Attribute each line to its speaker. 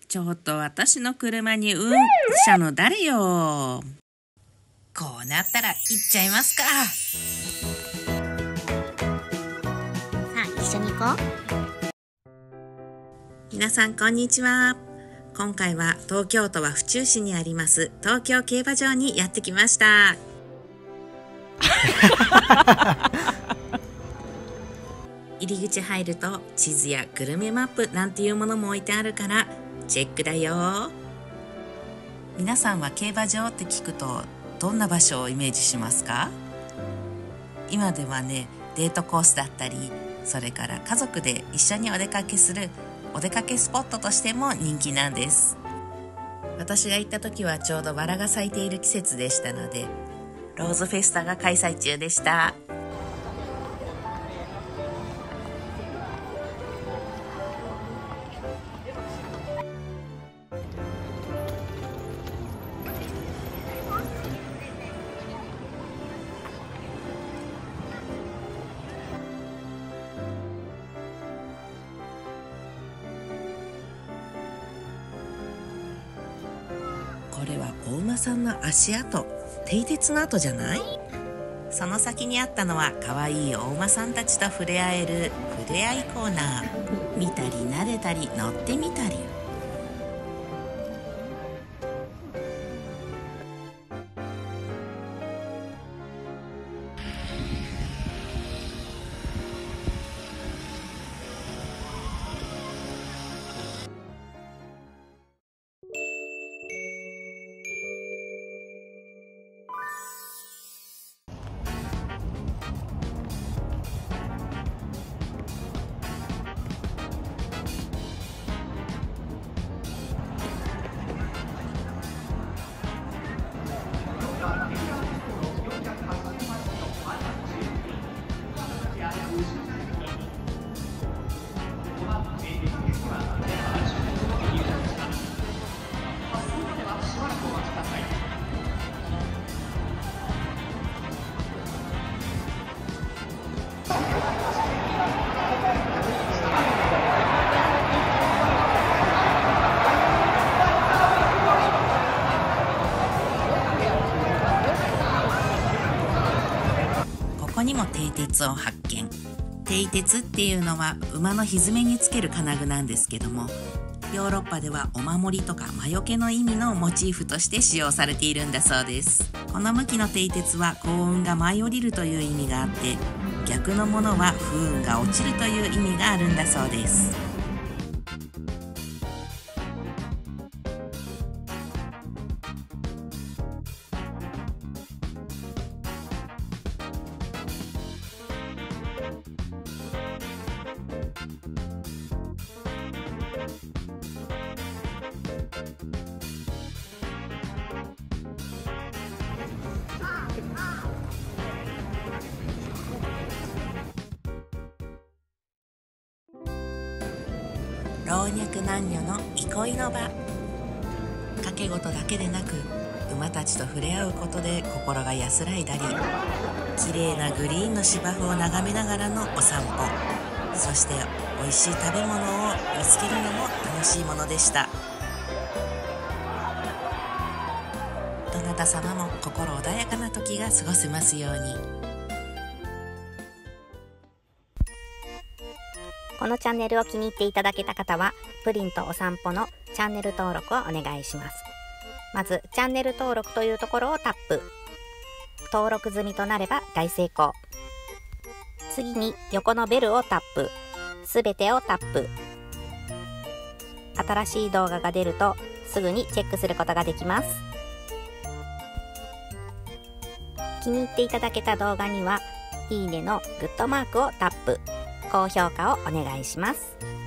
Speaker 1: ちょっと私の車にしたの誰よ。
Speaker 2: こうなったら行っちゃいますか。
Speaker 3: さあ一緒に行こう。
Speaker 1: 皆さんこんにちは。今回は東京都は府中市にあります東京競馬場にやってきました入り口入ると地図やグルメマップなんていうものも置いてあるからチェックだよ。皆さんは競馬場って聞くとどんな場所をイメージしますか？今ではね、デートコースだったり、それから家族で一緒にお出かけするお出かけスポットとしても人気なんです。私が行った時はちょうどバラが咲いている季節でしたので、ローズフェスタが開催中でした。これはお馬さんの足跡、蹄鉄の跡じゃない？その先にあったのは可愛いお馬さんたちと触れ合える触れ合いコーナー。見たり撫でたり乗ってみたり。ここにも蹄鉄を発見。蹄鉄っていうのは馬の蹄につける金具なんですけども、ヨーロッパではお守りとか魔除けの意味のモチーフとして使用されているんだそうです。この向きの蹄鉄は幸運が舞い降りるという意味があって、逆のものは不運が落ちるという意味があるんだそうです。老若男女の憩いの場。賭け事だけでなく馬たちと触れ合うことで心が安らいだり、綺麗なグリーンの芝生を眺めながらのお散歩、そして美味しい食べ物を見つけるのも楽しいものでした。どなた様も心穏やかな時が過ごせますように。
Speaker 3: このチャンネルを気に入っていただけた方は、プリンとお散歩のチャンネル登録をお願いします。まず、チャンネル登録というところをタップ。登録済みとなれば大成功。次に横のベルをタップ。すべてをタップ。新しい動画が出るとすぐにチェックすることができます。気に入っていただけた動画には、いいねのグッドマークをタップ。高評価をお願いします。